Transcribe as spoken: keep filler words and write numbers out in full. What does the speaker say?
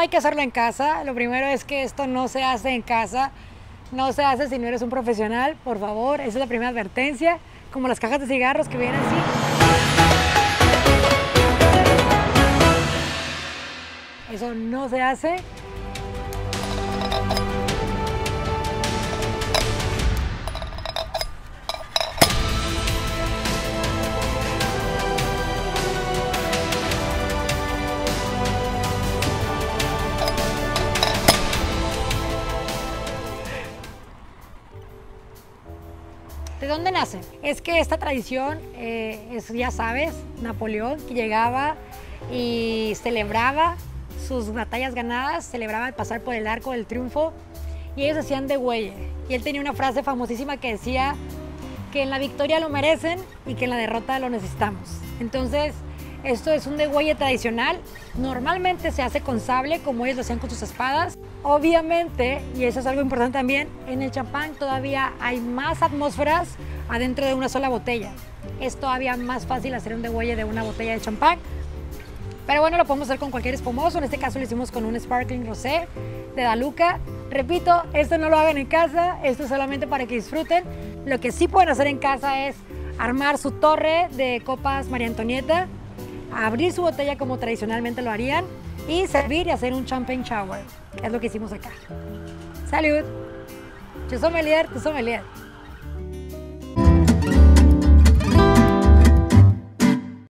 hay que hacerlo en casa. Lo primero es que esto no se hace en casa. No se hace si no eres un profesional, por favor. Esa es la primera advertencia. Como las cajas de cigarros que vienen así. Eso no se hace. ¿De dónde nace? Es que esta tradición, eh, es, ya sabes, Napoleón, que llegaba y celebraba sus batallas ganadas, celebraba el pasar por el arco del triunfo, y ellos hacían degüelle. Y él tenía una frase famosísima que decía que en la victoria lo merecen y que en la derrota lo necesitamos. Entonces, esto es un degüelle tradicional. Normalmente se hace con sable, como ellos lo hacían con sus espadas. Obviamente, y eso es algo importante también, en el champán todavía hay más atmósferas adentro de una sola botella. Es todavía más fácil hacer un degüelle de una botella de champán. Pero bueno, lo podemos hacer con cualquier espumoso. En este caso lo hicimos con un Sparkling Rosé de Daluca. Repito, esto no lo hagan en casa, esto es solamente para que disfruten. Lo que sí pueden hacer en casa es armar su torre de copas María Antonieta, abrir su botella como tradicionalmente lo harían y servir y hacer un champagne shower, que es lo que hicimos acá. ¡Salud! Yo soy sommelier, tú sommelier.